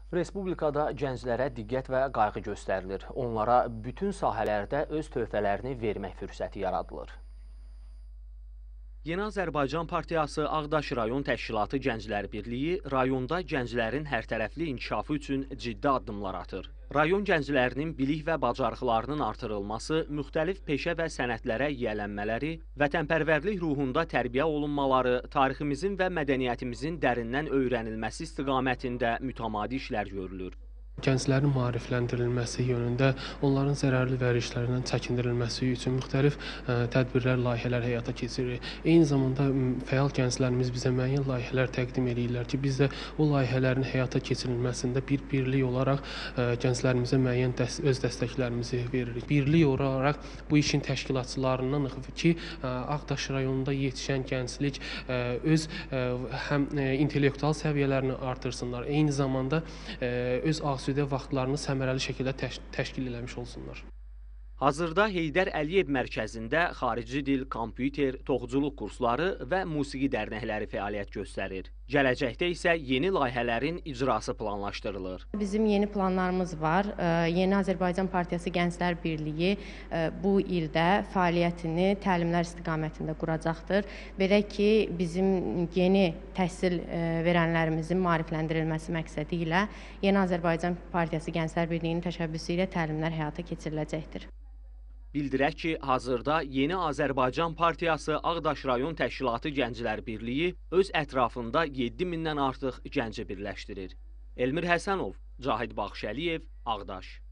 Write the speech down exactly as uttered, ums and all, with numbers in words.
Respublikada gənclərə diqqət və qayğı göstərilir. Onlara bütün sahələrdə öz töhfələrini vermək fürsəti yaradılır. Yeni Azərbaycan Partiyası Ağdaş Rayon Təşkilatı Gənclər Birliyi rayonda gənclərin hərtərəfli inkişafı üçün ciddi addımlar atır. Rayon gənclərinin bilik və bacarıqlarının artırılması, müxtəlif peşə və sənətlərə yiyələnmələri, vətənpərvərlik ruhunda tərbiyə olunmaları, tariximizin və mədəniyyətimizin dərindən öyrənilməsi istiqamətində mütəmadi işlər görülür. Gənclərin maarifləndirilməsi yönündə onların zərərli vərdişlərindən çəkindirilməsi üçün müxtəlif ə, tədbirlər, layihələr həyata keçirilir. Eyni zamanda fəal gənclərimiz bizə müəyyən layihələr təqdim edirlər ki, biz də o layihələrin həyata keçirilməsində bir birlik olaraq ə, gənclərimizə müəyyən dəst öz dəstəklərimizi veririk. Birlik olaraq bu işin təşkilatçılarındanıq ki, ə, Ağdaş rayonunda yetişən gənclik ə, öz ə, həm ə, intellektual səviyyələrini artırsınlar, eyni zamanda ə, öz asudə vaxtlarını səmərəli şəkildə təş təşkil eləmiş olsunlar. Hazırda Heydər Əliyev mərkəzində xarici dil, kompüter, toxuculuq kursları və musiqi dərnəkləri fəaliyyət göstərir. Gələcəkdə isə yeni layihələrin icrası planlaşdırılır. Bizim yeni planlarımız var. Yeni Azərbaycan Partiyası Gənclər Birliyi bu ildə fəaliyyətini təlimlər istiqamətində quracaqdır. Belə ki, bizim yeni təhsil verənlərimizin maarifləndirilməsi məqsədi ilə Yeni Azərbaycan Partiyası Gənclər Birliyinin təşəbbüsü ilə təlimlər həyata keçiriləcəkdir. Bildirək ki, hazırda Yeni Azərbaycan Partiyası Ağdaş Rayon Təşkilatı Gənclər Birliyi öz ətrafında yeddi mindən artıq gənci birləşdirir. Elmir Həsənov, Cahid Baxşəliyev, Ağdaş.